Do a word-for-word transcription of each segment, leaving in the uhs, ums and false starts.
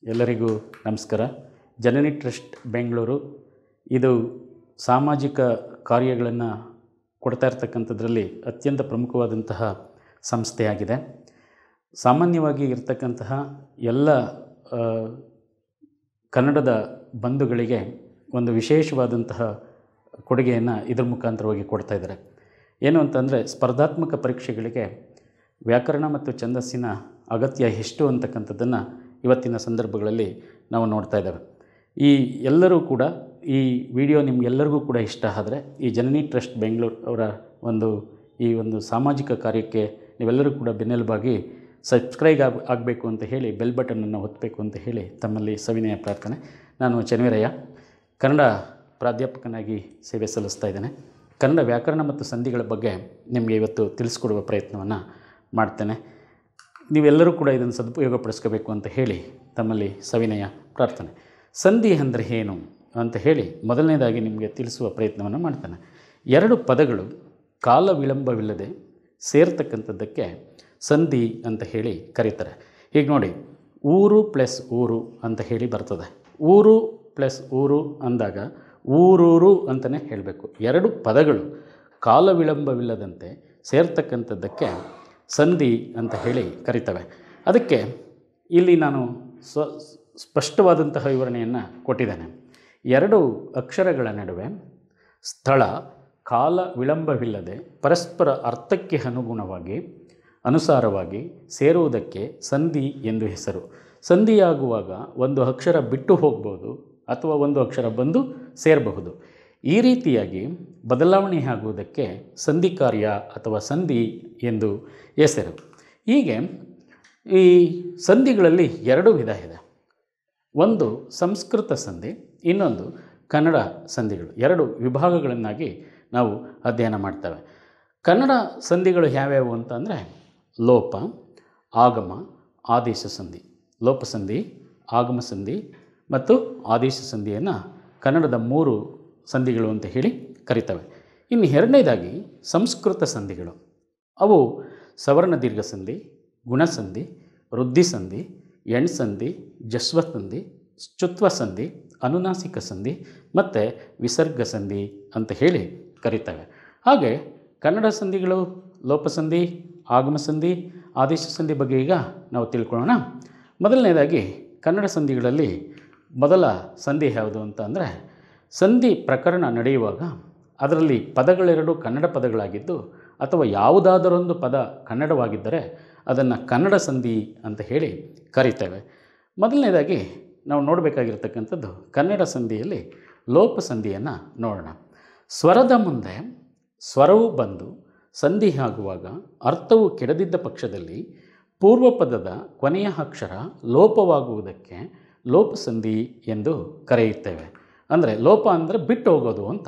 ಎಲ್ಲರಿಗೂ ನಮಸ್ಕಾರ. ಜನನಿ ಟ್ರಸ್ಟ್ ಬೆಂಗಳೂರು ಇದು ಸಾಮಾಜಿಕ ಕಾರ್ಯಗಳನ್ನು ಕೊಡ್ತಾ ಇರತಕ್ಕಂಥದ್ರಲ್ಲಿ ಅತ್ಯಂತ ಪ್ರಮುಖವಾದಂತಹ ಸಂಸ್ಥೆಯಾಗಿದೆ. ಸಾಮಾನ್ಯವಾಗಿ ಇರತಕ್ಕಂತಹ ಎಲ್ಲ ಕನ್ನಡದ ಬಂಧುಗಳಿಗೆ ಒಂದು ವಿಶೇಷವಾದಂತಹ ಕೊಡುಗೆಯನ್ನು ಇದರ ಮುಖಾಂತರವಾಗಿ ಕೊಡ್ತಾ ಇದ್ದಾರೆ. ಏನು ಅಂತಂದರೆ, ಸ್ಪರ್ಧಾತ್ಮಕ ಪರೀಕ್ಷೆಗಳಿಗೆ ವ್ಯಾಕರಣ ಮತ್ತು ಛಂದಸ್ಸಿನ ಅಗತ್ಯ ಎಷ್ಟು ಅಂತಕ್ಕಂಥದ್ದನ್ನು ಇವತ್ತಿನ ಸಂದರ್ಭಗಳಲ್ಲಿ ನಾವು ನೋಡ್ತಾ ಇದ್ದೇವೆ. ಈ ಎಲ್ಲರೂ ಕೂಡ ಈ ವಿಡಿಯೋ ನಿಮಗೆಲ್ಲರಿಗೂ ಕೂಡ ಇಷ್ಟ ಆದರೆ ಈ ಜನನಿ ಟ್ರಸ್ಟ್ ಬೆಂಗಳೂರು ಅವರ ಒಂದು ಈ ಒಂದು ಸಾಮಾಜಿಕ ಕಾರ್ಯಕ್ಕೆ ನೀವೆಲ್ಲರೂ ಕೂಡ ಬೆನ್ನೆಲುಬಾಗಿ ಸಬ್ಸ್ಕ್ರೈಬ್ ಆಗ ಆಗಬೇಕು ಅಂತ ಹೇಳಿ ಬೆಲ್ ಬಟನನ್ನು ಒತ್ತಬೇಕು ಅಂತ ಹೇಳಿ ತಮ್ಮಲ್ಲಿ ಸವಿನಯ ಪ್ರಾರ್ಥನೆ. ನಾನು ಚನ್ನವೀರಯ್ಯ, ಕನ್ನಡ ಪ್ರಾಧ್ಯಾಪಕನಾಗಿ ಸೇವೆ ಸಲ್ಲಿಸ್ತಾ ಇದ್ದೇನೆ. ಕನ್ನಡ ವ್ಯಾಕರಣ ಮತ್ತು ಸಂಧಿಗಳ ಬಗ್ಗೆ ನಿಮಗೆ ಇವತ್ತು ತಿಳಿಸ್ಕೊಡುವ ಪ್ರಯತ್ನವನ್ನು ಮಾಡ್ತೇನೆ. ನೀವೆಲ್ಲರೂ ಕೂಡ ಇದನ್ನು ಸದುಪಯೋಗ ಪಡಿಸ್ಕೋಬೇಕು ಅಂತ ಹೇಳಿ ತಮ್ಮಲ್ಲಿ ಸವಿನಯ ಪ್ರಾರ್ಥನೆ. ಸಂಧಿ ಅಂದರೆ ಏನು ಅಂತ ಹೇಳಿ ಮೊದಲನೇದಾಗಿ ನಿಮಗೆ ತಿಳಿಸುವ ಪ್ರಯತ್ನವನ್ನು ಮಾಡ್ತೇನೆ. ಎರಡು ಪದಗಳು ಕಾಲ ವಿಳಂಬವಿಲ್ಲದೆ ಸೇರ್ತಕ್ಕಂಥದ್ದಕ್ಕೆ ಸಂಧಿ ಅಂತ ಹೇಳಿ ಕರೀತಾರೆ. ಹೀಗೆ ನೋಡಿ, ಊರು ಪ್ಲಸ್ ಊರು ಅಂತ ಹೇಳಿ ಬರ್ತದೆ. ಊರು ಪ್ಲಸ್ ಊರು ಅಂದಾಗ ಊರೂರು ಅಂತಲೇ ಹೇಳಬೇಕು. ಎರಡು ಪದಗಳು ಕಾಲ ವಿಳಂಬವಿಲ್ಲದಂತೆ ಸೇರ್ತಕ್ಕಂಥದ್ದಕ್ಕೆ ಸಂಧಿ ಅಂತ ಹೇಳಿ ಕರೀತವೆ. ಅದಕ್ಕೆ ಇಲ್ಲಿ ನಾನು ಸ್ವ ಸ್ಪಷ್ಟವಾದಂತಹ ವಿವರಣೆಯನ್ನು ಕೊಟ್ಟಿದ್ದೇನೆ. ಎರಡು ಅಕ್ಷರಗಳ ನಡುವೆ ಸ್ಥಳ ಕಾಲ ವಿಳಂಬವಿಲ್ಲದೆ ಪರಸ್ಪರ ಅರ್ಥಕ್ಕೆ ಅನುಗುಣವಾಗಿ ಅನುಸಾರವಾಗಿ ಸೇರುವುದಕ್ಕೆ ಸಂಧಿ ಎಂದು ಹೆಸರು. ಸಂಧಿಯಾಗುವಾಗ ಒಂದು ಅಕ್ಷರ ಬಿಟ್ಟು ಹೋಗ್ಬೋದು ಅಥವಾ ಒಂದು ಅಕ್ಷರ ಬಂದು ಸೇರಬಹುದು. ಈ ರೀತಿಯಾಗಿ ಬದಲಾವಣೆ ಆಗುವುದಕ್ಕೆ ಸಂಧಿ ಕಾರ್ಯ ಅಥವಾ ಸಂಧಿ ಎಂದು ಹೆಸರು. ಹೀಗೆ ಈ ಸಂಧಿಗಳಲ್ಲಿ ಎರಡು ವಿಧ ಇದೆ. ಒಂದು ಸಂಸ್ಕೃತ ಸಂಧಿ, ಇನ್ನೊಂದು ಕನ್ನಡ ಸಂಧಿಗಳು. ಎರಡು ವಿಭಾಗಗಳನ್ನಾಗಿ ನಾವು ಅಧ್ಯಯನ ಮಾಡ್ತೇವೆ. ಕನ್ನಡ ಸಂಧಿಗಳು ಯಾವ್ಯಾವು ಅಂತಂದರೆ ಲೋಪ, ಆಗಮ, ಆದೇಶ ಸಂಧಿ. ಲೋಪ ಸಂಧಿ, ಆಗಮ ಸಂಧಿ ಮತ್ತು ಆದೇಶ ಸಂಧಿಯನ್ನು ಕನ್ನಡದ ಮೂರು ಸಂಧಿಗಳು ಅಂತ ಹೇಳಿ ಕರೀತವೆ. ಇನ್ನು ಎರಡನೇದಾಗಿ ಸಂಸ್ಕೃತ ಸಂಧಿಗಳು. ಅವು ಸವರ್ಣ ದೀರ್ಘ ಸಂಧಿ, ಗುಣಸಂಧಿ, ವೃದ್ಧಿ ಸಂಧಿ, ಎಣ್ಸಂಧಿ, ಜಸ್ವ ಸಂಧಿ, ಶ್ಚುತ್ವ ಸಂಧಿ, ಅನುನಾಸಿಕ ಸಂಧಿ ಮತ್ತು ವಿಸರ್ಗ ಸಂಧಿ ಅಂತ ಹೇಳಿ ಕರೀತವೆ. ಹಾಗೆ ಕನ್ನಡ ಸಂಧಿಗಳು ಲೋಪಸಂಧಿ, ಆಗಮ ಸಂಧಿ, ಆದೇಶ ಸಂಧಿ ಬಗ್ಗೆ ಈಗ ನಾವು ತಿಳ್ಕೊಳ್ಳೋಣ. ಮೊದಲನೇದಾಗಿ ಕನ್ನಡ ಸಂಧಿಗಳಲ್ಲಿ ಮೊದಲ ಸಂಧಿ ಯಾವುದು ಅಂತ ಅಂದರೆ, ಸಂಧಿ ಪ್ರಕರಣ ನಡೆಯುವಾಗ ಅದರಲ್ಲಿ ಪದಗಳೆರಡು ಕನ್ನಡ ಪದಗಳಾಗಿದ್ದು ಅಥವಾ ಯಾವುದಾದರೊಂದು ಪದ ಕನ್ನಡವಾಗಿದ್ದರೆ ಅದನ್ನು ಕನ್ನಡ ಸಂಧಿ ಅಂತ ಹೇಳಿ ಕರೀತೇವೆ. ಮೊದಲನೇದಾಗಿ ನಾವು ನೋಡಬೇಕಾಗಿರ್ತಕ್ಕಂಥದ್ದು ಕನ್ನಡ ಸಂಧಿಯಲ್ಲಿ ಲೋಪ ಸಂಧಿಯನ್ನು ನೋಡೋಣ. ಸ್ವರದ ಮುಂದೆ ಸ್ವರವು ಬಂದು ಸಂಧಿ ಆಗುವಾಗ ಅರ್ಥವು ಕೆಡದಿದ್ದ ಪಕ್ಷದಲ್ಲಿ ಪೂರ್ವ ಪದದ ಕೊನೆಯ ಅಕ್ಷರ ಲೋಪವಾಗುವುದಕ್ಕೆ ಲೋಪಸಂಧಿ ಎಂದು ಕರೆಯುತ್ತೇವೆ. ಅಂದರೆ ಲೋಪ ಅಂದರೆ ಬಿಟ್ಟು ಹೋಗೋದು ಅಂತ.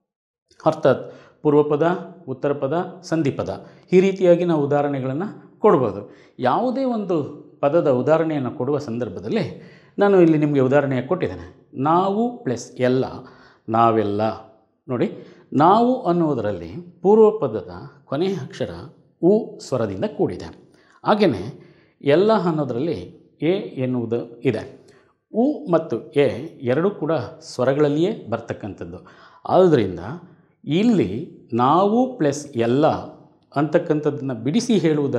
ಅರ್ಥಾತ್ ಪೂರ್ವಪದ, ಉತ್ತರ ಪದ, ಸಂಧಿ ಪದ, ಈ ರೀತಿಯಾಗಿ ನಾವು ಉದಾಹರಣೆಗಳನ್ನು ಕೊಡ್ಬೋದು. ಯಾವುದೇ ಒಂದು ಪದದ ಉದಾಹರಣೆಯನ್ನು ಕೊಡುವ ಸಂದರ್ಭದಲ್ಲಿ ನಾನು ಇಲ್ಲಿ ನಿಮಗೆ ಉದಾಹರಣೆಯಾಗಿ ಕೊಟ್ಟಿದ್ದೇನೆ. ನಾವು ಪ್ಲಸ್ ಎಲ್ಲ, ನಾವೆಲ್ಲ. ನೋಡಿ, ನಾವು ಅನ್ನುವುದರಲ್ಲಿ ಪೂರ್ವ ಪದದ ಕೊನೆಯ ಅಕ್ಷರ ಉ ಸ್ವರದಿಂದ ಕೂಡಿದೆ. ಹಾಗೆಯೇ ಎಲ್ಲ ಅನ್ನೋದರಲ್ಲಿ ಎ ಎನ್ನುವುದು ಇದೆ. ಉ ಮತ್ತು ಎ ಎರಡೂ ಕೂಡ ಸ್ವರಗಳಲ್ಲಿಯೇ ಬರ್ತಕ್ಕಂಥದ್ದು. ಆದ್ದರಿಂದ ಇಲ್ಲಿ ನಾವು ಪ್ಲಸ್ ಎಲ್ಲ ಅಂತಕ್ಕಂಥದ್ದನ್ನು ಬಿಡಿಸಿ ಹೇಳುವುದರ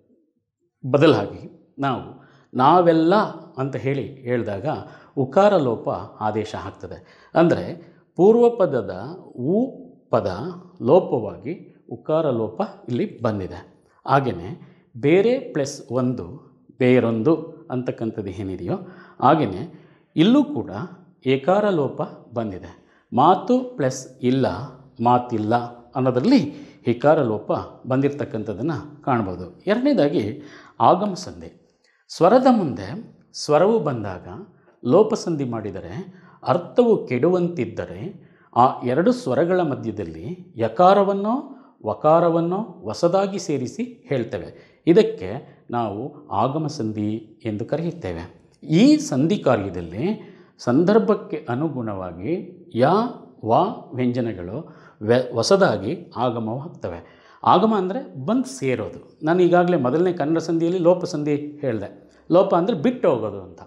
ಬದಲಾಗಿ ನಾವು ನಾವೆಲ್ಲ ಅಂತ ಹೇಳಿ ಹೇಳಿದಾಗ ಉಕಾರ ಲೋಪ ಆದೇಶ ಆಗ್ತದೆ. ಅಂದರೆ ಪೂರ್ವ ಪದದ ಉ ಪದ ಲೋಪವಾಗಿ ಉಕಾರ ಲೋಪ ಇಲ್ಲಿ ಬಂದಿದೆ. ಹಾಗೆಯೇ ಬೇರೆ ಪ್ಲಸ್ ಒಂದು ಬೇರೊಂದು ಅಂತಕ್ಕಂಥದ್ದು ಏನಿದೆಯೋ ಹಾಗೆಯೇ ಇಲ್ಲೂ ಕೂಡ ಏಕಾರ ಲೋಪ ಬಂದಿದೆ. ಮಾತು ಪ್ಲಸ್ ಇಲ್ಲ ಮಾತಿಲ್ಲ ಅನ್ನೋದರಲ್ಲಿ ಏಕಾರ ಲೋಪ ಬಂದಿರತಕ್ಕಂಥದ್ದನ್ನು ಕಾಣ್ಬೋದು. ಎರಡನೇದಾಗಿ ಆಗಮ ಸಂಧಿ. ಸ್ವರದ ಮುಂದೆ ಸ್ವರವು ಬಂದಾಗ ಲೋಪಸಂಧಿ ಮಾಡಿದರೆ ಅರ್ಥವು ಕೆಡುವಂತಿದ್ದರೆ ಆ ಎರಡು ಸ್ವರಗಳ ಮಧ್ಯದಲ್ಲಿ ಯಕಾರವನ್ನೋ ವಕಾರವನ್ನೋ ಹೊಸದಾಗಿ ಸೇರಿಸಿ ಹೇಳ್ತೇವೆ. ಇದಕ್ಕೆ ನಾವು ಆಗಮ ಸಂಧಿ ಎಂದು ಕರೆಯುತ್ತೇವೆ. ಈ ಸಂಧಿ ಕಾರ್ಯದಲ್ಲಿ ಸಂದರ್ಭಕ್ಕೆ ಅನುಗುಣವಾಗಿ ಯ ವ ವ್ಯಂಜನಗಳು ವ್ಯ ಹೊಸದಾಗಿ ಆಗಮವಾಗ್ತವೆ. ಆಗಮ ಅಂದರೆ ಬಂದು ಸೇರೋದು. ನಾನು ಈಗಾಗಲೇ ಮೊದಲನೇ ಕನ್ನಡ ಸಂಧಿಯಲ್ಲಿ ಲೋಪ ಸಂಧಿ ಹೇಳಿದೆ. ಲೋಪ ಅಂದರೆ ಬಿಟ್ಟು ಹೋಗೋದು ಅಂತ.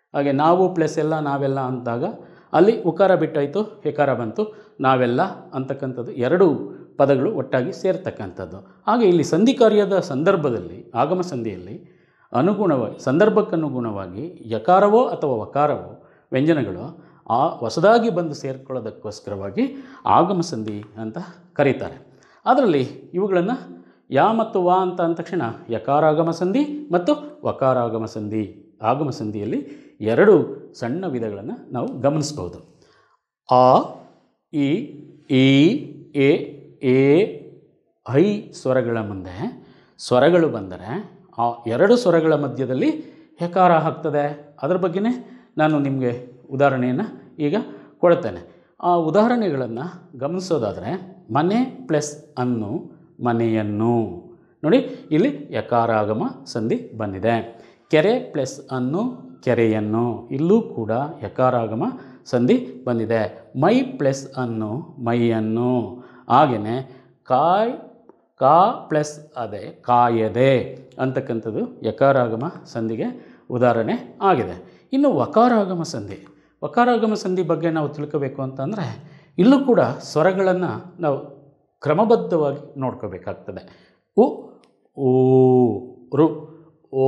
ಹಾಗೆ ನಾವು ಪ್ಲಸ್ ಎಲ್ಲ ನಾವೆಲ್ಲ ಅಂತಾಗ ಅಲ್ಲಿ ಉಕಾರ ಬಿಟ್ಟಾಯಿತು, ಹೆಕಾರ ಬಂತು, ನಾವೆಲ್ಲ ಅಂತಕ್ಕಂಥದ್ದು ಎರಡು ಪದಗಳು ಒಟ್ಟಾಗಿ ಸೇರ್ತಕ್ಕಂಥದ್ದು. ಹಾಗೆ ಇಲ್ಲಿ ಸಂಧಿ ಕಾರ್ಯದ ಸಂದರ್ಭದಲ್ಲಿ ಆಗಮ ಸಂಧಿಯಲ್ಲಿ ಅನುಗುಣವಾಗಿ ಸಂದರ್ಭಕ್ಕನುಗುಣವಾಗಿ ಯಕಾರವೋ ಅಥವಾ ವಕಾರವೋ ವ್ಯಂಜನಗಳು ಆ ಹೊಸದಾಗಿ ಬಂದು ಸೇರ್ಕೊಳ್ಳೋದಕ್ಕೋಸ್ಕರವಾಗಿ ಆಗಮ ಸಂಧಿ ಅಂತ ಕರೀತಾರೆ. ಅದರಲ್ಲಿ ಇವುಗಳನ್ನು ಯಾ ಮತ್ತು ವಾ ಅಂತ ಅಂದ ತಕ್ಷಣ ಯಕಾರಾಗಮ ಸಂಧಿ ಮತ್ತು ವಕಾರಾಗಮ ಸಂಧಿ ಆಗಮ ಸಂಧಿಯಲ್ಲಿ ಎರಡು ಸಣ್ಣ ವಿಧಗಳನ್ನು ನಾವು ಗಮನಿಸ್ಬೋದು. ಆ, ಇ, ಈ, ಎ, ಎ, ಐ ಸ್ವರಗಳ ಮುಂದೆ ಸ್ವರಗಳು ಬಂದರೆ ಆ ಎರಡು ಸ್ವರಗಳ ಮಧ್ಯದಲ್ಲಿ ಯಕಾರ ಆಗ್ತದೆ. ಅದರ ಬಗ್ಗೆನೇ ನಾನು ನಿಮಗೆ ಉದಾಹರಣೆಯನ್ನು ಈಗ ಕೊಡ್ತೇನೆ. ಆ ಉದಾಹರಣೆಗಳನ್ನು ಗಮನಿಸೋದಾದರೆ ಮನೆ ಪ್ಲಸ್ ಅನ್ನು ಮನೆಯನ್ನು ನೋಡಿ, ಇಲ್ಲಿ ಯಕಾರಾಗಮ ಸಂಧಿ ಬಂದಿದೆ. ಕೆರೆ ಪ್ಲಸ್ ಅನ್ನು ಕೆರೆಯನ್ನು, ಇಲ್ಲೂ ಕೂಡ ಯಕಾರಾಗಮ ಸಂಧಿ ಬಂದಿದೆ. ಮೈ ಪ್ಲಸ್ ಅನ್ನು ಮೈಯನ್ನು, ಹಾಗೆಯೇ ಕಾಯ್ ಕಾ ಪ್ಲಸ್ ಅದೇ ಕಾಯದೆ ಅಂತಕ್ಕಂಥದ್ದು ಯಕಾರಾಗಮ ಸಂಧಿಗೆ ಉದಾಹರಣೆ ಆಗಿದೆ. ಇನ್ನು ವಕಾರಾಗಮ ಸಂಧಿ ವಕಾರಾಗಮ ಸಂಧಿ ಬಗ್ಗೆ ನಾವು ತಿಳ್ಕೋಬೇಕು ಅಂತಂದರೆ ಇಲ್ಲೂ ಕೂಡ ಸ್ವರಗಳನ್ನು ನಾವು ಕ್ರಮಬದ್ಧವಾಗಿ ನೋಡ್ಕೋಬೇಕಾಗ್ತದೆ. ಉ, ಊ, ರು, ಓ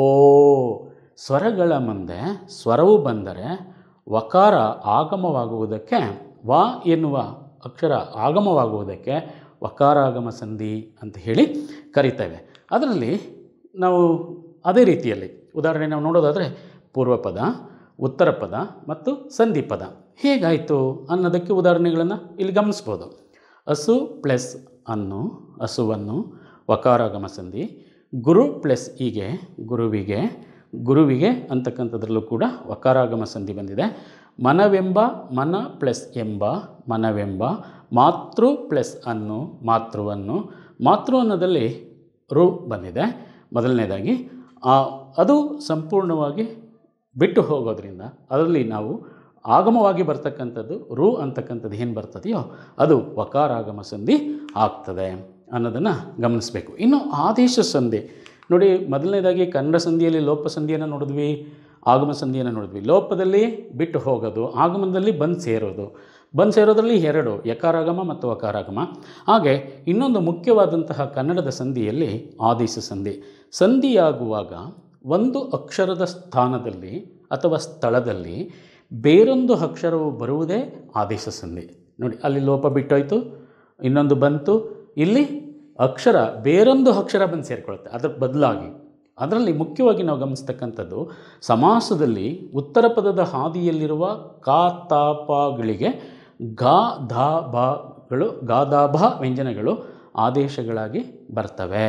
ಸ್ವರಗಳ ಮುಂದೆ ಸ್ವರವು ಬಂದರೆ ವಕಾರ ಆಗಮವಾಗುವುದಕ್ಕೆ, ವಾ ಎನ್ನುವ ಅಕ್ಷರ ಆಗಮವಾಗುವುದಕ್ಕೆ ವಕಾರಾಗಮ ಸಂಧಿ ಅಂತ ಹೇಳಿ ಕರಿತೇವೆ. ಅದರಲ್ಲಿ ನಾವು ಅದೇ ರೀತಿಯಲ್ಲಿ ಉದಾಹರಣೆ ನಾವು ನೋಡೋದಾದರೆ ಪೂರ್ವಪದ, ಉತ್ತರ ಪದ ಮತ್ತು ಸಂಧಿ ಪದ ಹೇಗಾಯಿತು ಅನ್ನೋದಕ್ಕೆ ಉದಾಹರಣೆಗಳನ್ನು ಇಲ್ಲಿ ಗಮನಿಸ್ಬೋದು. ಹಸು ಪ್ಲಸ್ ಅನ್ನು ಹಸುವನ್ನು ವಕಾರಾಗಮ ಸಂಧಿ. ಗುರು ಪ್ಲಸ್ ಹೀಗೆ ಗುರುವಿಗೆ ಗುರುವಿಗೆ ಅಂತಕ್ಕಂಥದ್ರಲ್ಲೂ ಕೂಡ ವಕಾರಾಗಮ ಸಂಧಿ ಬಂದಿದೆ. ಮನವೆಂಬ ಮನ ಪ್ಲಸ್ ಎಂಬ ಮನವೆಂಬ. ಮಾತೃ ಪ್ಲಸ್ ಅನ್ನು ಮಾತೃವನ್ನು. ಮಾತೃ ಅನ್ನೋದಲ್ಲಿ ರು ಬಂದಿದೆ ಮೊದಲನೇದಾಗಿ. ಅದು ಸಂಪೂರ್ಣವಾಗಿ ಬಿಟ್ಟು ಹೋಗೋದ್ರಿಂದ ಅದರಲ್ಲಿ ನಾವು ಆಗಮವಾಗಿ ಬರ್ತಕ್ಕಂಥದ್ದು ರು ಅಂತಕ್ಕಂಥದ್ದು ಏನು ಬರ್ತದೆಯೋ ಅದು ವಕಾರಾಗಮ ಸಂಧಿ ಆಗ್ತದೆ ಅನ್ನೋದನ್ನು ಗಮನಿಸಬೇಕು. ಇನ್ನು ಆದೇಶ ಸಂಧಿ ನೋಡಿ, ಮೊದಲನೇದಾಗಿ ಕನ್ನಡ ಸಂಧಿಯಲ್ಲಿ ಲೋಪ ಸಂಧಿಯನ್ನು ನೋಡಿದ್ವಿ, ಆಗಮ ಸಂಧಿಯನ್ನು ನೋಡಿದ್ವಿ. ಲೋಪದಲ್ಲಿ ಬಿಟ್ಟು ಹೋಗೋದು, ಆಗಮನದಲ್ಲಿ ಬಂದು ಸೇರೋದು. ಬಂದು ಸೇರೋದ್ರಲ್ಲಿ ಎರಡು, ಯಕಾರಾಗಮ ಮತ್ತು ವಕಾರಾಗಮ. ಹಾಗೆ ಇನ್ನೊಂದು ಮುಖ್ಯವಾದಂತಹ ಕನ್ನಡದ ಸಂಧಿಯಲ್ಲಿ ಆದೇಶ ಸಂಧಿ. ಸಂಧಿಯಾಗುವಾಗ ಒಂದು ಅಕ್ಷರದ ಸ್ಥಾನದಲ್ಲಿ ಅಥವಾ ಸ್ಥಳದಲ್ಲಿ ಬೇರೊಂದು ಅಕ್ಷರವು ಬರುವುದೇ ಆದೇಶ ಸಂಧಿ. ನೋಡಿ, ಅಲ್ಲಿ ಲೋಪ ಬಿಟ್ಟೋಯ್ತು, ಇನ್ನೊಂದು ಬಂತು, ಇಲ್ಲಿ ಅಕ್ಷರ ಬೇರೊಂದು ಅಕ್ಷರ ಬಂದು ಸೇರಿಕೊಳ್ಳುತ್ತೆ ಅದರ ಬದಲಾಗಿ. ಅದರಲ್ಲಿ ಮುಖ್ಯವಾಗಿ ನಾವು ಗಮನಿಸ್ತಕ್ಕಂಥದ್ದು ಸಮಾಸದಲ್ಲಿ ಉತ್ತರ ಪದದ ಹಾದಿಯಲ್ಲಿರುವ ಕಾ ತಾ ಪಗಳಿಗೆ ಗಾ ಧಾ ಬಾಗಳು ಗಾ ಧಾ ಭ ವ್ಯಂಜನಗಳು ಆದೇಶಗಳಾಗಿ ಬರ್ತವೆ.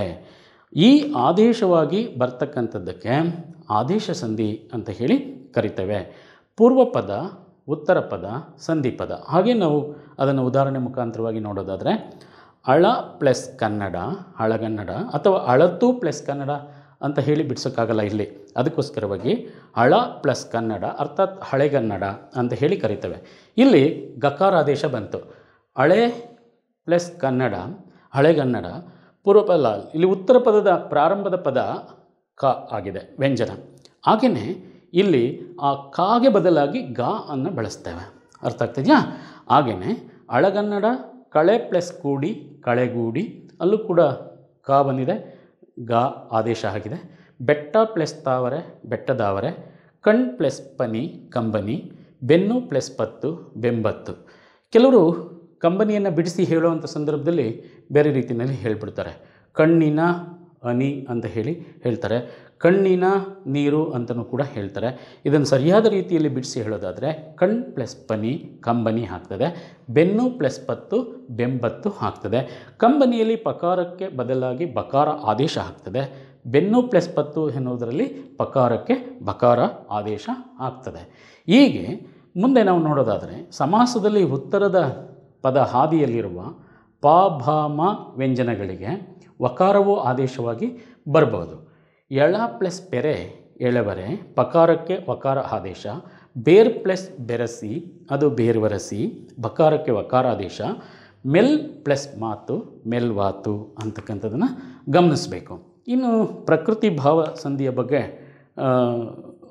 ಈ ಆದೇಶವಾಗಿ ಬರ್ತಕ್ಕಂಥದ್ದಕ್ಕೆ ಆದೇಶ ಸಂಧಿ ಅಂತ ಹೇಳಿ ಕರಿತೇವೆ. ಪೂರ್ವಪದ, ಉತ್ತರ ಪದ, ಸಂಧಿ ಪದ. ಹಾಗೆ ನಾವು ಅದನ್ನು ಉದಾಹರಣೆ ಮುಖಾಂತರವಾಗಿ ನೋಡೋದಾದರೆ ಅಳ ಪ್ಲಸ್ ಕನ್ನಡ ಹಳಗನ್ನಡ, ಅಥವಾ ಅಳತು ಪ್ಲಸ್ ಕನ್ನಡ ಅಂತ ಹೇಳಿ ಬಿಡಿಸೋಕ್ಕಾಗಲ್ಲ ಇಲ್ಲಿ. ಅದಕ್ಕೋಸ್ಕರವಾಗಿ ಹಳ ಪ್ಲಸ್ ಕನ್ನಡ ಅರ್ಥಾತ್ ಹಳೆಗನ್ನಡ ಅಂತ ಹೇಳಿ ಕರಿತೇವೆ. ಇಲ್ಲಿ ಗಕಾರ ಆದೇಶ ಬಂತು. ಹಳೆ ಪ್ಲಸ್ ಕನ್ನಡ ಹಳೆಗನ್ನಡ. ಪೂರ್ವಪದ ಇಲ್ಲಿ ಉತ್ತರ ಪದದ ಪ್ರಾರಂಭದ ಪದ ಕ ಆಗಿದೆ ವ್ಯಂಜನ. ಹಾಗೆಯೇ ಇಲ್ಲಿ ಆ ಕಾಗೆ ಬದಲಾಗಿ ಗಾ ಅನ್ನು ಬಳಸ್ತೇವೆ. ಅರ್ಥ ಆಗ್ತಿದೆಯಾ? ಹಾಗೆಯೇ ಹಳಗನ್ನಡ ಕಳೆ ಪ್ಲಸ್ ಕೂಡಿ ಕಳೆಗೂಡಿ, ಅಲ್ಲೂ ಕೂಡ ಕಾ ಬಂದಿದೆ, ಗಾ ಆದೇಶ ಆಗಿದೆ. ಬೆಟ್ಟ ಪ್ಲಸ್ ತಾವರೆ ಬೆಟ್ಟದಾವರೆ. ಕಣ್ ಪ್ಲಸ್ ಪನಿ ಕಂಬನಿ. ಬೆನ್ನು ಪ್ಲಸ್ ಪತ್ತು ಬೆಂಬತ್ತು. ಕೆಲವರು ಕಂಬನಿಯನ್ನು ಬಿಡಿಸಿ ಹೇಳುವಂಥ ಸಂದರ್ಭದಲ್ಲಿ ಬೇರೆ ರೀತಿಯಲ್ಲಿ ಹೇಳಿಬಿಡ್ತಾರೆ. ಕಣ್ಣಿನ ಹನಿ ಅಂತ ಹೇಳಿ ಹೇಳ್ತಾರೆ, ಕಣ್ಣಿನ ನೀರು ಅಂತಲೂ ಕೂಡ ಹೇಳ್ತಾರೆ. ಇದನ್ನು ಸರಿಯಾದ ರೀತಿಯಲ್ಲಿ ಬಿಡಿಸಿ ಹೇಳೋದಾದರೆ ಕಣ್ ಪ್ಲಸ್ ಪನಿ ಕಂಬನಿ ಆಗ್ತದೆ. ಬೆನ್ನು ಪ್ಲಸ್ ಪತ್ತು ಬೆಂಬತ್ತು ಆಗ್ತದೆ. ಕಂಬನಿಯಲ್ಲಿ ಪಕಾರಕ್ಕೆ ಬದಲಾಗಿ ಬಕಾರ ಆದೇಶ ಆಗ್ತದೆ. ಬೆನ್ನು ಪ್ಲಸ್ ಪತ್ತು ಎನ್ನುವುದರಲ್ಲಿ ಪಕಾರಕ್ಕೆ ಬಕಾರ ಆದೇಶ ಆಗ್ತದೆ. ಹೀಗೆ ಮುಂದೆ ನಾವು ನೋಡೋದಾದರೆ ಸಮಾಸದಲ್ಲಿ ಉತ್ತರದ ಪದ ಹಾದಿಯಲ್ಲಿರುವ ಪ ಭ ಮ ವ್ಯಂಜನಗಳಿಗೆ ವಕಾರವು ಆದೇಶವಾಗಿ ಬರ್ಬೋದು. ಎಳ ಪ್ಲಸ್ ಪೆರೆ ಎಳೆವರೆ ಪಕಾರಕ್ಕೆ ವಕಾರ ಆದೇಶ. ಬೇರ್ ಪ್ಲಸ್ ಬೆರಸಿ ಅದು ಬೇರ್ವರಸಿ ಬಕಾರಕ್ಕೆ ವಕಾರ ಆದೇಶ. ಮೆಲ್ ಪ್ಲಸ್ ಮಾತು ಮೆಲ್ವಾತು ಅಂತಕ್ಕಂಥದ್ದನ್ನು ಗಮನಿಸಬೇಕು. ಇನ್ನು ಪ್ರಕೃತಿ ಭಾವ ಸಂಧಿಯ ಬಗ್ಗೆ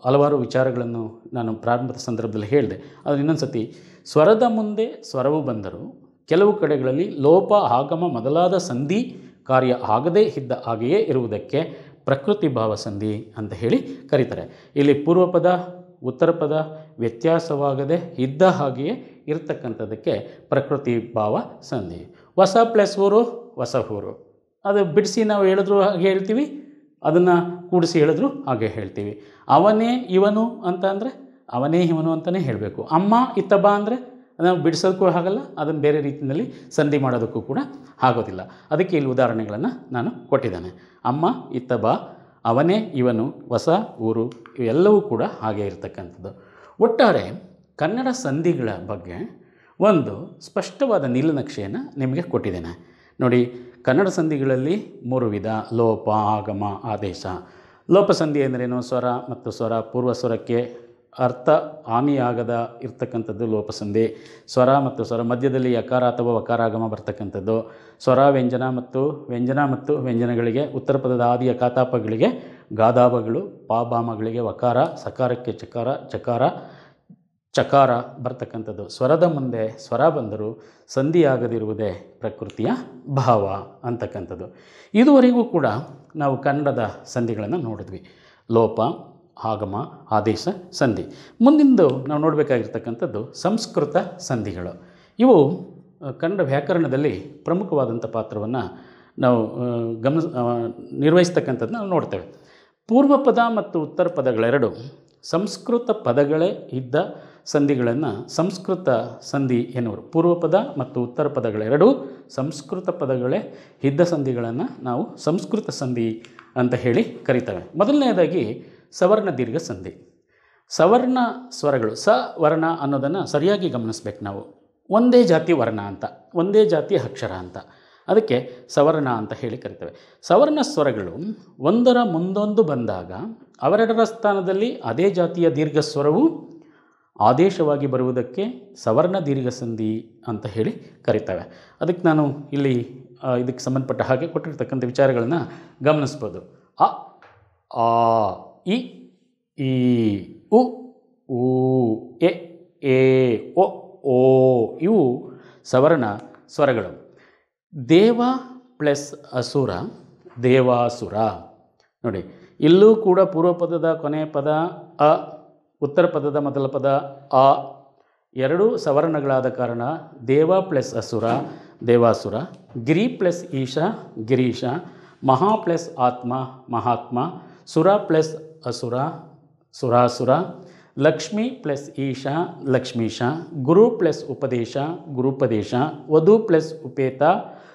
ಹಲವಾರು ವಿಚಾರಗಳನ್ನು ನಾನು ಪ್ರಾರಂಭದ ಸಂದರ್ಭದಲ್ಲಿ ಹೇಳಿದೆ. ಆದರೆ ಇನ್ನೊಂದು ಸತಿ ಸ್ವರದ ಮುಂದೆ ಸ್ವರವು ಬಂದರೂ ಕೆಲವು ಕಡೆಗಳಲ್ಲಿ ಲೋಪ ಆಗಮ ಮೊದಲಾದ ಸಂಧಿ ಕಾರ್ಯ ಆಗದೇ ಇದ್ದ ಹಾಗೆಯೇ ಇರುವುದಕ್ಕೆ ಪ್ರಕೃತಿ ಭಾವ ಸಂಧಿ ಅಂತ ಹೇಳಿ ಕರೀತಾರೆ. ಇಲ್ಲಿ ಪೂರ್ವ ಪದ ಉತ್ತರ ಪದ ವ್ಯತ್ಯಾಸವಾಗದೆ ಇದ್ದ ಹಾಗೆಯೇ ಇರತಕ್ಕಂಥದ್ದಕ್ಕೆ ಪ್ರಕೃತಿ ಭಾವ ಸಂಧಿ. ಹೊಸ ಪ್ಲಸ್ ಊರು ಹೊಸ ಊರು, ಅದು ಬಿಡಿಸಿ ನಾವು ಹೇಳಿದ್ರು ಹಾಗೆ ಹೇಳ್ತೀವಿ, ಅದನ್ನು ಕೂಡಿಸಿ ಹೇಳಿದ್ರು ಹಾಗೆ ಹೇಳ್ತೀವಿ. ಅವನೇ ಇವನು ಅಂತ ಅಂದರೆ ಅವನೇ ಇವನು ಅಂತಲೇ ಹೇಳಬೇಕು. ಅಮ್ಮ ಇತ್ತ ಬಾ ಅಂದರೆ ನಾವು ಬಿಡಿಸೋದಕ್ಕೂ ಆಗಲ್ಲ, ಅದನ್ನು ಬೇರೆ ರೀತಿಯಲ್ಲಿ ಸಂಧಿ ಮಾಡೋದಕ್ಕೂ ಕೂಡ ಆಗೋದಿಲ್ಲ. ಅದಕ್ಕೆ ಇಲ್ಲಿ ಉದಾಹರಣೆಗಳನ್ನು ನಾನು ಕೊಟ್ಟಿದ್ದೇನೆ. ಅಮ್ಮ ಇತ್ತ ಬಾ, ಅವನೇ ಇವನು, ಹೊಸ ಊರು, ಇವೆಲ್ಲವೂ ಕೂಡ ಹಾಗೆ ಇರತಕ್ಕಂಥದ್ದು. ಒಟ್ಟಾರೆ ಕನ್ನಡ ಸಂಧಿಗಳ ಬಗ್ಗೆ ಒಂದು ಸ್ಪಷ್ಟವಾದ ನೀಲನಕ್ಷೆಯನ್ನು ನಿಮಗೆ ಕೊಟ್ಟಿದ್ದೇನೆ ನೋಡಿ. ಕನ್ನಡ ಸಂಧಿಗಳಲ್ಲಿ ಮೂರು ವಿಧ: ಲೋಪ, ಆಗಮ, ಆದೇಶ. ಲೋಪ ಸಂಧಿ ಎಂದರೇನು? ಸ್ವರ ಮತ್ತು ಸ್ವರ ಪೂರ್ವ ಸ್ವರಕ್ಕೆ ಅರ್ಥ ಹಾನಿಯಾಗದ ಇರ್ತಕ್ಕಂಥದ್ದು ಲೋಪಸಂಧಿ. ಸ್ವರ ಮತ್ತು ಸ್ವರ ಮಧ್ಯದಲ್ಲಿ ಯಕಾರ ಅಥವಾ ವಕಾರಾಗಮ ಬರ್ತಕ್ಕಂಥದ್ದು. ಸ್ವರ ವ್ಯಂಜನ ಮತ್ತು ವ್ಯಂಜನ ಮತ್ತು ವ್ಯಂಜನಗಳಿಗೆ, ಉತ್ತರ ಪದದ ಆದಿಯ ಕಾತಾಪಗಳಿಗೆ ಗಾದಾಪಗಳು, ಪಾಭಾಮಗಳಿಗೆ ವಕಾರ, ಸಕಾರಕ್ಕೆ ಚಕಾರ, ಚಕಾರ ಚಕಾರ ಬರ್ತಕ್ಕಂಥದ್ದು. ಸ್ವರದ ಮುಂದೆ ಸ್ವರ ಬಂದರೂ ಸಂಧಿಯಾಗದಿರುವುದೇ ಪ್ರಕೃತಿಯ ಭಾವ ಅಂತಕ್ಕಂಥದ್ದು. ಇದುವರೆಗೂ ಕೂಡ ನಾವು ಕನ್ನಡದ ಸಂಧಿಗಳನ್ನು ನೋಡಿದ್ವಿ: ಲೋಪ, ಆಗಮ, ಆದೇಶ, ಸಂಧಿ. ಮುಂದಿಂದು ನಾವು ನೋಡಬೇಕಾಗಿರ್ತಕ್ಕಂಥದ್ದು ಸಂಸ್ಕೃತ ಸಂಧಿಗಳು. ಇವು ಕನ್ನಡ ವ್ಯಾಕರಣದಲ್ಲಿ ಪ್ರಮುಖವಾದಂಥ ಪಾತ್ರವನ್ನು ನಾವು ಗಮನ ನಿರ್ವಹಿಸ್ತಕ್ಕಂಥದ್ದು ನಾವು ನೋಡ್ತೇವೆ. ಪೂರ್ವ ಪದ ಮತ್ತು ಉತ್ತರ ಪದಗಳೆರಡು ಸಂಸ್ಕೃತ ಪದಗಳೇ ಇದ್ದ ಸಂಧಿಗಳನ್ನು ಸಂಸ್ಕೃತ ಸಂಧಿ ಎನ್ನುವರು. ಪೂರ್ವ ಪದ ಮತ್ತು ಉತ್ತರ ಪದಗಳೆರಡೂ ಸಂಸ್ಕೃತ ಪದಗಳೇ ಇದ್ದ ಸಂಧಿಗಳನ್ನು ನಾವು ಸಂಸ್ಕೃತ ಸಂಧಿ ಅಂತ ಹೇಳಿ ಕರೀತೇವೆ. ಮೊದಲನೆಯದಾಗಿ ಸವರ್ಣ ದೀರ್ಘ ಸಂಧಿ. ಸವರ್ಣ ಸ್ವರಗಳು, ಸ ವರ್ಣ ಅನ್ನೋದನ್ನು ಸರಿಯಾಗಿ ಗಮನಿಸ್ಬೇಕು ನಾವು. ಒಂದೇ ಜಾತಿ ವರ್ಣ ಅಂತ, ಒಂದೇ ಜಾತಿ ಅಕ್ಷರ ಅಂತ, ಅದಕ್ಕೆ ಸವರ್ಣ ಅಂತ ಹೇಳಿ ಕರಿತೇವೆ. ಸವರ್ಣ ಸ್ವರಗಳು ಒಂದರ ಮುಂದೊಂದು ಬಂದಾಗ ಅವೆರಡರ ಸ್ಥಾನದಲ್ಲಿ ಅದೇ ಜಾತಿಯ ದೀರ್ಘ ಸ್ವರವು ಆದೇಶವಾಗಿ ಬರುವುದಕ್ಕೆ ಸವರ್ಣ ದೀರ್ಘ ಸಂಧಿ ಅಂತ ಹೇಳಿ ಕರಿತೇವೆ. ಅದಕ್ಕೆ ನಾನು ಇಲ್ಲಿ ಇದಕ್ಕೆ ಸಂಬಂಧಪಟ್ಟ ಹಾಗೆ ಕೊಟ್ಟಿರ್ತಕ್ಕಂಥ ವಿಚಾರಗಳನ್ನು ಗಮನಿಸ್ಬೋದು. ಅ, ಆ, ಇ, ಈ, ಉ, ಊ, ಎ, ಏ, ಒ, ಓ ಇವು ಸವರ್ಣ ಸ್ವರಗಳು. ದೇವ ಪ್ಲಸ್ ಅಸುರ, ದೇವಾಸುರ. ನೋಡಿ, ಇಲ್ಲೂ ಕೂಡ ಪೂರ್ವ ಪದದ ಕೊನೆಯ ಪದ ಅ, ಉತ್ತರ ಪದದ ಮೊದಲ ಪದ ಆ ಎರಡೂ ಸವರ್ಣಗಳಾದ ಕಾರಣ ದೇವ ಪ್ಲಸ್ ಅಸುರ, ದೇವಾಸುರ. ಗಿರಿ ಪ್ಲಸ್ ಈಶ, ಗಿರೀಶ. ಮಹಾ ಪ್ಲಸ್ ಆತ್ಮ, ಮಹಾತ್ಮ. ಸುರ ಪ್ಲಸ್ ಅಸುರ, ಸುರಾಸುರ. ಲಕ್ಷ್ಮಿ ಪ್ಲಸ್ ಈಶ, ಲಕ್ಷ್ಮೀಶ. ಗುರು ಪ್ಲಸ್ ಉಪದೇಶ, ಗುರುಪದೇಶ. ವಧು ಪ್ಲಸ್ ಉಪೇತ,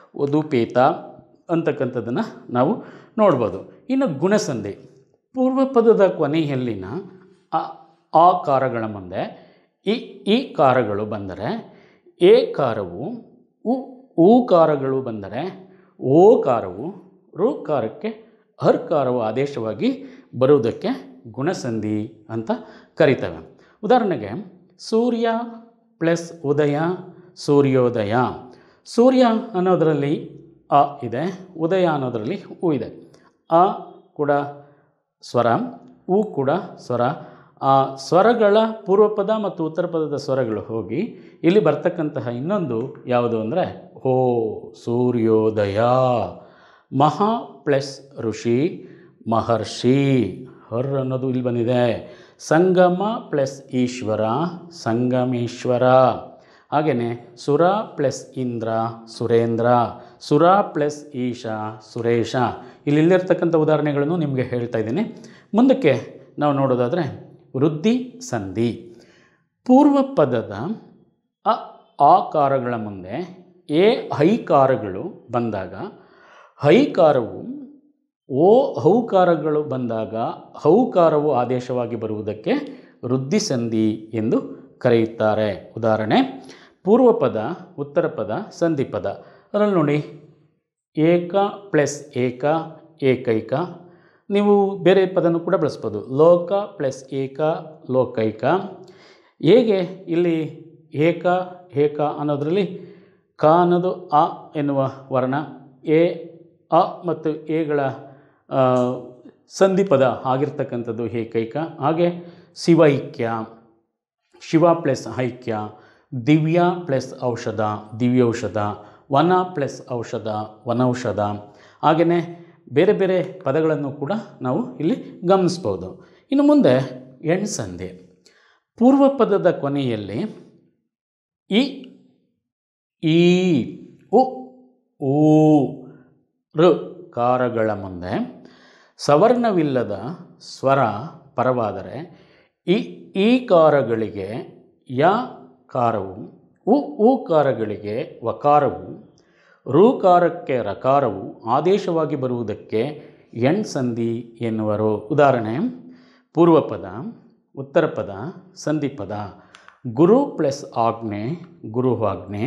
ವಧುಪೇತ ಅಂತಕ್ಕಂಥದ್ದನ್ನು ನಾವು ನೋಡ್ಬೋದು. ಇನ್ನು ಗುಣಸಂಧಿ. ಪೂರ್ವ ಪದದ ಕೊನೆಯಲ್ಲಿನ ಅ ಆ ಕಾರಗಳ ಮುಂದೆ ಇ ಈ ಕಾರಗಳು ಬಂದರೆ, ಎ ಕಾರವು ಉ ಊಕಾರಗಳು ಬಂದರೆ, ಓ ಕಾರವು ಋಕಾರಕ್ಕೆ ಹರ್ಕಾರವು ಆದೇಶವಾಗಿ ಬರುವುದಕ್ಕೆ ಗುಣಸಂಧಿ ಅಂತ ಕರಿತೇವೆ. ಉದಾಹರಣೆಗೆ ಸೂರ್ಯ ಪ್ಲಸ್ ಉದಯ, ಸೂರ್ಯೋದಯ. ಸೂರ್ಯ ಅನ್ನೋದರಲ್ಲಿ ಅ ಇದೆ, ಉದಯ ಅನ್ನೋದರಲ್ಲಿ ಉ ಇದೆ. ಅ ಕೂಡ ಸ್ವರ, ಉ ಕೂಡ ಸ್ವರ. ಆ ಸ್ವರಗಳ ಪೂರ್ವಪದ ಮತ್ತು ಉತ್ತರ ಪದದ ಸ್ವರಗಳು ಹೋಗಿ ಇಲ್ಲಿ ಬರ್ತಕ್ಕಂತಹ ಇನ್ನೊಂದು ಯಾವುದು ಅಂದರೆ ಹೋ, ಸೂರ್ಯೋದಯ. ಮಹಾ ಪ್ಲಸ್ ಋಷಿ, ಮಹರ್ಷಿ. ಹರ್ ಅನ್ನೋದು ಇಲ್ಲಿ ಬಂದಿದೆ. ಸಂಗಮ ಪ್ಲಸ್ ಈಶ್ವರ, ಸಂಗಮೇಶ್ವರ. ಹಾಗೆಯೇ ಸುರ ಪ್ಲಸ್ ಇಂದ್ರ, ಸುರೇಂದ್ರ. ಸುರ ಪ್ಲಸ್ ಈಶ, ಸುರೇಶ. ಇಲ್ಲಿ ಇಲ್ಲಿರ್ತಕ್ಕಂಥ ಉದಾಹರಣೆಗಳನ್ನು ನಿಮಗೆ ಹೇಳ್ತಾ ಇದ್ದೀನಿ. ಮುಂದಕ್ಕೆ ನಾವು ನೋಡೋದಾದರೆ ವೃದ್ಧಿ ಸಂಧಿ. ಪೂರ್ವ ಪದದ ಅ ಆಕಾರಗಳ ಮುಂದೆ ಎ ಹೈಕಾರಗಳು ಬಂದಾಗ, ಹೈಕಾರವು ಓ ಹೌಕಾರಗಳು ಬಂದಾಗ ಹೌಕಾರವು ಆದೇಶವಾಗಿ ಬರುವುದಕ್ಕೆ ವೃದ್ಧಿ ಸಂಧಿ ಎಂದು ಕರೆಯುತ್ತಾರೆ. ಉದಾಹರಣೆ: ಪೂರ್ವ ಪದ, ಉತ್ತರ ಪದ, ಸಂಧಿ ಪದ. ಅದರಲ್ಲಿ ನೋಡಿ, ಏಕ ಪ್ಲಸ್ ಏಕ, ಏಕೈಕ. ನೀವು ಬೇರೆ ಪದನೂ ಕೂಡ ಬಳಸ್ಬೋದು. ಲೋಕ ಪ್ಲಸ್ ಏಕ, ಲೋಕೈಕ. ಹೇಗೆ ಇಲ್ಲಿ ಏಕ ಏಕ ಅನ್ನೋದರಲ್ಲಿ ಕ ಅನ್ನೋದು ಅ ಎನ್ನುವ ವರ್ಣ, ಎ ಅ ಮತ್ತು ಎಗಳ ಸಂಧಿಪದ ಆಗಿರ್ತಕ್ಕಂಥದ್ದು ಏಕೈಕ. ಹಾಗೆ ಶಿವೈಕ್ಯ, ಶಿವ ಪ್ಲಸ್ ಐಕ್ಯ, ದಿವ್ಯ ಪ್ಲಸ್ ಔಷಧ, ದಿವ್ಯೌಷಧ, ವನ ಪ್ಲಸ್ ಔಷಧ, ವನೌಷಧ. ಹಾಗೆಯೇ ಬೇರೆ ಬೇರೆ ಪದಗಳನ್ನು ಕೂಡ ನಾವು ಇಲ್ಲಿ ಗಮನಿಸ್ಬೋದು. ಇನ್ನು ಮುಂದೆ ಎಣ್ಸಂಧಿ. ಪೂರ್ವ ಪದದ ಕೊನೆಯಲ್ಲಿ ಇ, ಈ, ಉ, ಊ, ಋ ಕಾರಗಳ ಮುಂದೆ ಸವರ್ಣವಿಲ್ಲದ ಸ್ವರ ಪರವಾದರೆ ಇ, ಈ ಕಾರಗಳಿಗೆ ಯ ಕಾರವು, ಉ, ಊಕಾರಗಳಿಗೆ ವಕಾರವು, ಋಕಾರಕ್ಕೆ ರಕಾರವು ಆದೇಶವಾಗಿ ಬರುವುದಕ್ಕೆ ಎಣ್ಸಂಧಿ ಎನ್ನುವರು. ಉದಾಹರಣೆ: ಪೂರ್ವಪದ, ಉತ್ತರ ಪದ, ಸಂಧಿಪದ. ಗುರು ಪ್ಲಸ್ ಆಜ್ಞೆ, ಗುರುವಾಜ್ಞೆ.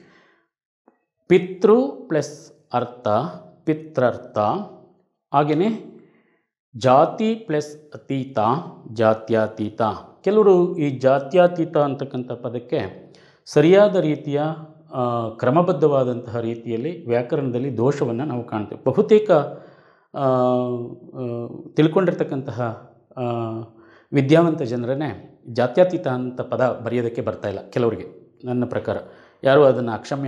ಪಿತೃ ಪ್ಲಸ್ ಅರ್ಥ, ಪಿತ್ರರ್ಥ. ಹಾಗೆಯೇ ಜಾತಿ ಪ್ಲಸ್ ಅತೀತ, ಜಾತ್ಯತೀತ. ಕೆಲವರು ಈ ಜಾತ್ಯತೀತ ಅಂತಕ್ಕಂಥ ಪದಕ್ಕೆ ಸರಿಯಾದ ರೀತಿಯ ಕ್ರಮಬದ್ಧವಾದಂತಹ ರೀತಿಯಲ್ಲಿ ವ್ಯಾಕರಣದಲ್ಲಿ ದೋಷವನ್ನು ನಾವು ಕಾಣ್ತೇವೆ. ಬಹುತೇಕ ತಿಳ್ಕೊಂಡಿರ್ತಕ್ಕಂತಹ ವಿದ್ಯಾವಂತ ಜನರನ್ನೇ ಜಾತ್ಯತೀತ ಅಂತ ಪದ ಬರೆಯೋದಕ್ಕೆ ಬರ್ತಾಯಿಲ್ಲ ಕೆಲವರಿಗೆ. ನನ್ನ ಪ್ರಕಾರ ಯಾರೂ ಅದನ್ನು ಅಕ್ಷಮ್ಯ,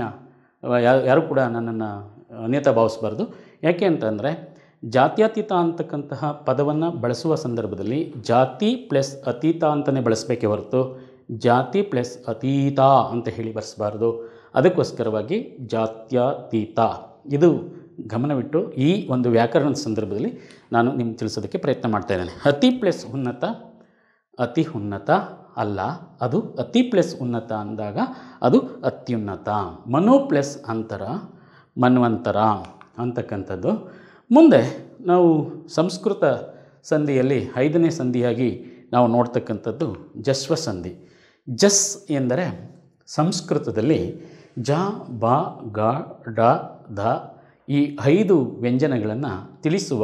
ಯಾರು ಕೂಡ ನನ್ನನ್ನು ಅನ್ಯತಾ ಭಾವಿಸಬಾರ್ದು. ಯಾಕೆ ಅಂತಂದರೆ ಜಾತ್ಯತೀತ ಅಂತಕ್ಕಂತಹ ಪದವನ್ನು ಬಳಸುವ ಸಂದರ್ಭದಲ್ಲಿ ಜಾತಿ ಪ್ಲಸ್ ಅತೀತ ಅಂತಲೇ ಬಳಸಬೇಕೇ ಹೊರತು ಜಾತಿ ಪ್ಲಸ್ ಅತೀತ ಅಂತ ಹೇಳಿ ಬರೆಸಬಾರ್ದು. ಅದಕ್ಕೋಸ್ಕರವಾಗಿ ಜಾತ್ಯತೀತ, ಇದು ಗಮನವಿಟ್ಟು ಈ ಒಂದು ವ್ಯಾಕರಣದ ಸಂದರ್ಭದಲ್ಲಿ ನಾನು ನಿಮ್ಗೆ ತಿಳಿಸೋದಕ್ಕೆ ಪ್ರಯತ್ನ ಮಾಡ್ತಾಯಿದ್ದೇನೆ. ಅತಿ ಪ್ಲಸ್ ಉನ್ನತ, ಅತಿ ಉನ್ನತ ಅಲ್ಲ, ಅದು ಅತಿ ಪ್ಲಸ್ ಉನ್ನತ ಅಂದಾಗ ಅದು ಅತ್ಯುನ್ನತ. ಮನು ಪ್ಲಸ್ ಅಂತರ, ಮನ್ವಂತರ ಅಂತಕ್ಕಂಥದ್ದು. ಮುಂದೆ ನಾವು ಸಂಸ್ಕೃತ ಸಂಧಿಯಲ್ಲಿ ಐದನೇ ಸಂಧಿಯಾಗಿ ನಾವು ನೋಡ್ತಕ್ಕಂಥದ್ದು ಜಸ್ವ ಸಂಧಿ. ಜಸ್ ಎಂದರೆ ಸಂಸ್ಕೃತದಲ್ಲಿ ಜ, ಬ, ಗ, ಡ, ಧ ಈ ಐದು ವ್ಯಂಜನಗಳನ್ನು ತಿಳಿಸುವ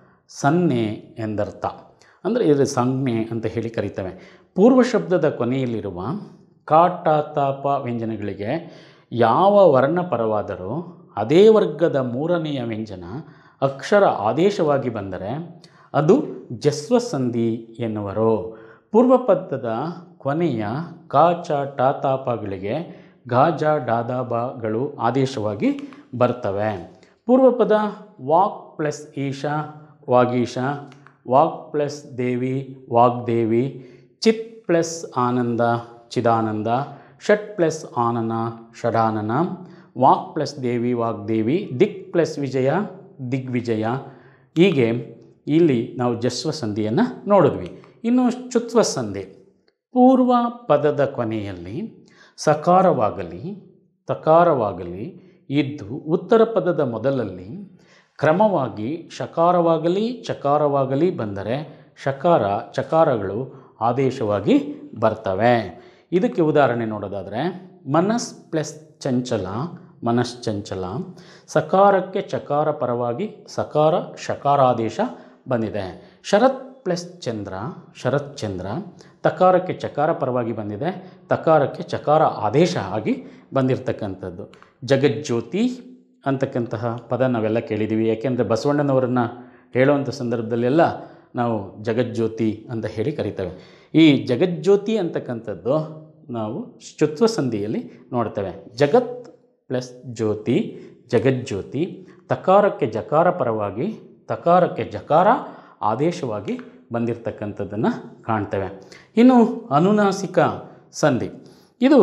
ಸನ್ನೆ ಎಂದರ್ಥ. ಅಂದರೆ ಇದು ಸಂಜ್ಞೆ ಅಂತ ಹೇಳಿ ಕರೀತೇವೆ. ಪೂರ್ವ ಶಬ್ದದ ಕೊನೆಯಲ್ಲಿರುವ ಕ, ಟ, ತ, ಪ ವ್ಯಂಜನಗಳಿಗೆ ಯಾವ ವರ್ಣ ಪರವಾದರೂ ಅದೇ ವರ್ಗದ ಮೂರನೆಯ ವ್ಯಂಜನ ಅಕ್ಷರ ಆದೇಶವಾಗಿ ಬಂದರೆ ಅದು ಜಸ್ವ ಸಂಧಿ ಎನ್ನುವರು. ಪೂರ್ವ ಪದದ ಕೊನೆಯ ಕ, ಚ, ಟ, ತ, ಪಗಳಿಗೆ ಗ, ಜ, ಡ, ದ, ಬಗಳು ಆದೇಶವಾಗಿ ಬರ್ತವೆ. ಪೂರ್ವಪದ ವಾಕ್ ಪ್ಲಸ್ ಈಶ, ವಾಗೀಶ. ವಾಕ್ ಪ್ಲಸ್ ದೇವಿ, ವಾಗ್ದೇವಿ. ಚಿತ್ ಪ್ಲಸ್ ಆನಂದ, ಚಿದಾನಂದ. ಷಟ್ ಪ್ಲಸ್ ಆನನ, ಷಡಾನನ. ವಾಕ್ ಪ್ಲಸ್ ದೇವಿ, ವಾಗ್ದೇವಿ. ದಿಕ್ ಪ್ಲಸ್ ವಿಜಯ, ದಿಗ್ವಿಜಯ. ಹೀಗೆ ಇಲ್ಲಿ ನಾವು ಜಸ್ವ ಸಂಧಿಯನ್ನು ನೋಡಿದ್ವಿ. ಇನ್ನು ಚುತ್ವ ಸಂಧಿ. ಪೂರ್ವ ಪದದ ಕೊನೆಯಲ್ಲಿ ಸಕಾರವಾಗಲಿ ತಕಾರವಾಗಲಿ ಇದ್ದು ಉತ್ತರ ಪದದ ಮೊದಲಲ್ಲಿ ಕ್ರಮವಾಗಿ ಶಕಾರವಾಗಲಿ ಚಕಾರವಾಗಲಿ ಬಂದರೆ ಶಕಾರ ಚಕಾರಗಳು ಆದೇಶವಾಗಿ ಬರ್ತವೆ. ಇದಕ್ಕೆ ಉದಾಹರಣೆ ನೋಡೋದಾದರೆ ಮನಸ್ ಪ್ಲಸ್ ಚಂಚಲ, ಮನಶ್ಚಂಚಲ. ಸಕಾರಕ್ಕೆ ಚಕಾರ ಪರವಾಗಿ ಸಕಾರ ಶಕಾರಾದೇಶ ಬಂದಿದೆ. ಶರತ್ ಪ್ಲಸ್ ಚಂದ್ರ, ಶರತ್ಚಂದ್ರ. ತಕಾರಕ್ಕೆ ಚಕಾರ ಪರವಾಗಿ ಬಂದಿದೆ, ತಕಾರಕ್ಕೆ ಚಕಾರ ಆದೇಶ ಆಗಿ ಬಂದಿರತಕ್ಕಂಥದ್ದು. ಜಗಜ್ಯೋತಿ ಅಂತಕ್ಕಂತಹ ಪದ ನಾವೆಲ್ಲ ಕೇಳಿದ್ದೀವಿ. ಯಾಕೆಂದರೆ ಬಸವಣ್ಣನವರನ್ನು ಹೇಳುವಂಥ ಸಂದರ್ಭದಲ್ಲೆಲ್ಲ ನಾವು ಜಗಜ್ಯೋತಿ ಅಂತ ಹೇಳಿ ಕರಿತೇವೆ. ಈ ಜಗಜ್ಯೋತಿ ಅಂತಕ್ಕಂಥದ್ದು ನಾವು ಚುತ್ವ ಸಂಧಿಯಲ್ಲಿ ನೋಡ್ತೇವೆ. ಜಗತ್ ಪ್ಲಸ್ ಜ್ಯೋತಿ, ಜಗಜ್ಯೋತಿ. ತಕಾರಕ್ಕೆ ಜಕಾರ ಪರವಾಗಿ ತಕಾರಕ್ಕೆ ಜಕಾರ ಆದೇಶವಾಗಿ ಬಂದಿರತಕ್ಕಂಥದ್ದನ್ನು ಕಾಣ್ತೇವೆ. ಇನ್ನು ಅನುನಾಸಿಕ ಸಂಧಿ. ಇದು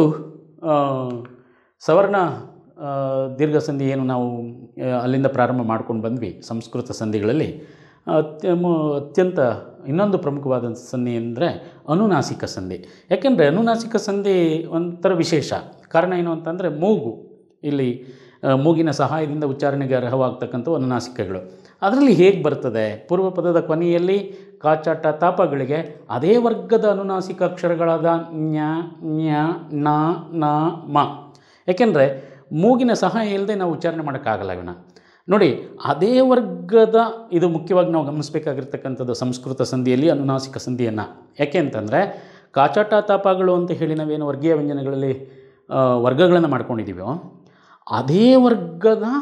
ಸವರ್ಣ ದೀರ್ಘ ಸಂಧಿ ಏನು ನಾವು ಅಲ್ಲಿಂದ ಪ್ರಾರಂಭ ಮಾಡ್ಕೊಂಡು ಬಂದ್ವಿ ಸಂಸ್ಕೃತ ಸಂಧಿಗಳಲ್ಲಿ. ಅತ್ಯ ಅತ್ಯಂತ ಇನ್ನೊಂದು ಪ್ರಮುಖವಾದ ಸಂಧಿ ಅಂದರೆ ಅನುನಾಸಿಕ ಸಂಧಿ. ಯಾಕೆಂದರೆ ಅನುನಾಸಿಕ ಸಂಧಿ ಒಂಥರ ವಿಶೇಷ. ಕಾರಣ ಏನು ಅಂತಂದರೆ ಮೂಗು, ಇಲ್ಲಿ ಮೂಗಿನ ಸಹಾಯದಿಂದ ಉಚ್ಚಾರಣೆಗೆ ಅರ್ಹವಾಗ್ತಕ್ಕಂಥವು ಅನುನಾಸಿಕಗಳು. ಅದರಲ್ಲಿ ಹೇಗೆ ಬರ್ತದೆ? ಪೂರ್ವ ಪದದ ಕೊನೆಯಲ್ಲಿ ಕಾಚಾಟ ತಾಪಗಳಿಗೆ ಅದೇ ವರ್ಗದ ಅನುನಾಸಿಕ ಅಕ್ಷರಗಳಾದ ನ್ಯ, ನ್ಯ, ನ, ನ, ಮ. ಯಾಕೆಂದರೆ ಮೂಗಿನ ಸಹಾಯ ಇಲ್ಲದೆ ನಾವು ಉಚ್ಚಾರಣೆ ಮಾಡೋಕ್ಕಾಗಲ್ಲ ಇವನ್ನ. ನೋಡಿ, ಅದೇ ವರ್ಗದ, ಇದು ಮುಖ್ಯವಾಗಿ ನಾವು ಗಮನಿಸಬೇಕಾಗಿರ್ತಕ್ಕಂಥದ್ದು ಸಂಸ್ಕೃತ ಸಂಧಿಯಲ್ಲಿ ಅನುನಾಸಿಕ ಸಂಧಿಯನ್ನು. ಯಾಕೆ ಅಂತಂದರೆ ಕಾಚಾಟ ತಾಪಗಳು ಅಂತ ಹೇಳಿ ನಾವೇನು ವರ್ಗೀಯ ವ್ಯಂಜನಗಳಲ್ಲಿ ವರ್ಗಗಳನ್ನು ಮಾಡ್ಕೊಂಡಿದ್ದೀವೋ ಅದೇ ವರ್ಗದ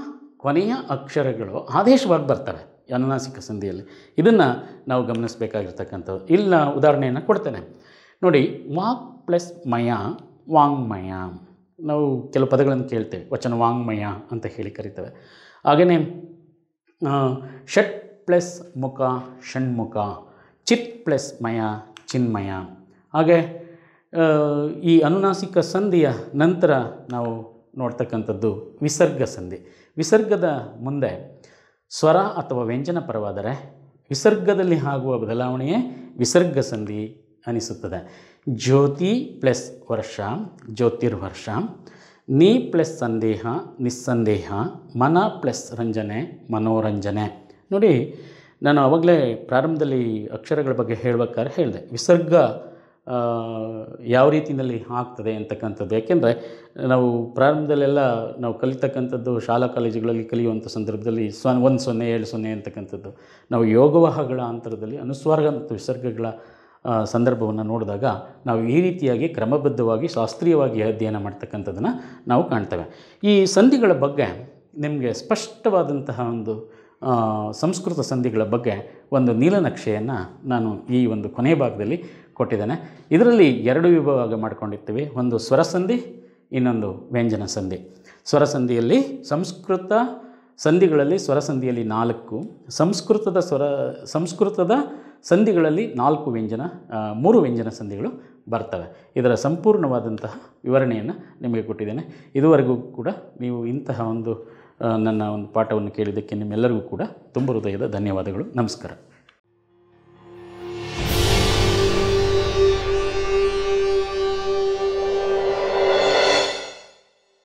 ಕೊನೆಯ ಅಕ್ಷರಗಳು ಆದೇಶವಾಗಿ ಬರ್ತವೆ ಅನುನಾಸಿಕ ಸಂಧಿಯಲ್ಲಿ. ಇದನ್ನು ನಾವು ಗಮನಿಸಬೇಕಾಗಿರ್ತಕ್ಕಂಥದ್ದು. ಇಲ್ಲಿನ ಉದಾಹರಣೆಯನ್ನು ಕೊಡ್ತೇನೆ ನೋಡಿ. ವಾಕ್ ಪ್ಲಸ್ ಮಯ ವಾಂಗ್ಮಯ. ನಾವು ಕೆಲವು ಪದಗಳನ್ನು ಕೇಳ್ತೇವೆ, ವಚನ ವಾಂಗ್ಮಯ ಅಂತ ಹೇಳಿ ಕರಿತೇವೆ. ಹಾಗೆಯೇ ಷಟ್ ಪ್ಲಸ್ ಮುಖ ಷಣ್ಮುಖ, ಚಿತ್ ಪ್ಲಸ್ ಮಯ ಚಿನ್ಮಯ. ಹಾಗೆ ಈ ಅನುನಾಸಿಕ ಸಂಧಿಯ ನಂತರ ನಾವು ನೋಡ್ತಕ್ಕಂಥದ್ದು ವಿಸರ್ಗ ಸಂಧಿ. ವಿಸರ್ಗದ ಮುಂದೆ ಸ್ವರ ಅಥವಾ ವ್ಯಂಜನ ಪರವಾದರೆ ವಿಸರ್ಗದಲ್ಲಿ ಆಗುವ ಬದಲಾವಣೆಯೇ ವಿಸರ್ಗ ಸಂಧಿ ಅನಿಸುತ್ತದೆ. ಜ್ಯೋತಿ ಪ್ಲಸ್ ವರ್ಷ ಜ್ಯೋತಿರ್ವರ್ಷ, ನೀ ಪ್ಲಸ್ ಸಂದೇಹ ನಿಸ್ಸಂದೇಹ, ಮನ ಪ್ಲಸ್ ರಂಜನೆ ಮನೋರಂಜನೆ. ನೋಡಿ, ನಾನು ಆವಾಗಲೇ ಪ್ರಾರಂಭದಲ್ಲಿ ಅಕ್ಷರಗಳ ಬಗ್ಗೆ ಹೇಳ್ಬೇಕಾದ್ರೆ ಹೇಳಿದೆ ವಿಸರ್ಗ ಯಾವ ರೀತಿಯಲ್ಲಿ ಆಗ್ತದೆ ಅಂತಕ್ಕಂಥದ್ದು. ಯಾಕೆಂದರೆ ನಾವು ಪ್ರಾರಂಭದಲ್ಲೆಲ್ಲ ನಾವು ಕಲಿತಕ್ಕಂಥದ್ದು ಶಾಲಾ ಕಾಲೇಜುಗಳಲ್ಲಿ ಕಲಿಯುವಂಥ ಸಂದರ್ಭದಲ್ಲಿ ಸ್ವ ಒಂದು ಸೊನ್ನೆ ಏಳು ಸೊನ್ನೆ ಅಂತಕ್ಕಂಥದ್ದು. ನಾವು ಯೋಗವಾಹಗಳ ಅಂತರದಲ್ಲಿ ಅನುಸ್ವಾರ ಮತ್ತು ವಿಸರ್ಗಗಳ ಸಂದರ್ಭವನ್ನು ನೋಡಿದಾಗ ನಾವು ಈ ರೀತಿಯಾಗಿ ಕ್ರಮಬದ್ಧವಾಗಿ ಶಾಸ್ತ್ರೀಯವಾಗಿ ಅಧ್ಯಯನ ಮಾಡ್ತಕ್ಕಂಥದ್ದನ್ನು ನಾವು ಕಾಣ್ತೇವೆ. ಈ ಸಂಧಿಗಳ ಬಗ್ಗೆ ನಿಮಗೆ ಸ್ಪಷ್ಟವಾದಂತಹ ಒಂದು ಸಂಸ್ಕೃತ ಸಂಧಿಗಳ ಬಗ್ಗೆ ಒಂದು ನೀಲನಕ್ಷೆಯನ್ನು ನಾನು ಈ ಒಂದು ಕೊನೆಯ ಭಾಗದಲ್ಲಿ ಕೊಟ್ಟಿದ್ದೇನೆ. ಇದರಲ್ಲಿ ಎರಡು ವಿಭಾಗ ಮಾಡ್ಕೊಂಡಿರ್ತೀವಿ, ಒಂದು ಸ್ವರಸಂಧಿ, ಇನ್ನೊಂದು ವ್ಯಂಜನ ಸಂಧಿ. ಸ್ವರಸಂಧಿಯಲ್ಲಿ ಸಂಸ್ಕೃತ ಸಂಧಿಗಳಲ್ಲಿ ಸ್ವರಸಂಧಿಯಲ್ಲಿ ನಾಲ್ಕು, ಸಂಸ್ಕೃತದ ಸ್ವರ ಸಂಸ್ಕೃತದ ಸಂಧಿಗಳಲ್ಲಿ ನಾಲ್ಕು ವ್ಯಂಜನ ಮೂರು ವ್ಯಂಜನ ಸಂಧಿಗಳು ಬರ್ತವೆ. ಇದರ ಸಂಪೂರ್ಣವಾದಂತಹ ವಿವರಣೆಯನ್ನು ನಿಮಗೆ ಕೊಟ್ಟಿದ್ದೇನೆ. ಇದುವರೆಗೂ ಕೂಡ ನೀವು ಇಂತಹ ಒಂದು ನನ್ನ ಒಂದು ಪಾಠವನ್ನು ಕೇಳಿದ್ದಕ್ಕೆ ನಿಮ್ಮೆಲ್ಲರಿಗೂ ಕೂಡ ತುಂಬ ಹೃದಯದ ಧನ್ಯವಾದಗಳು. ನಮಸ್ಕಾರ.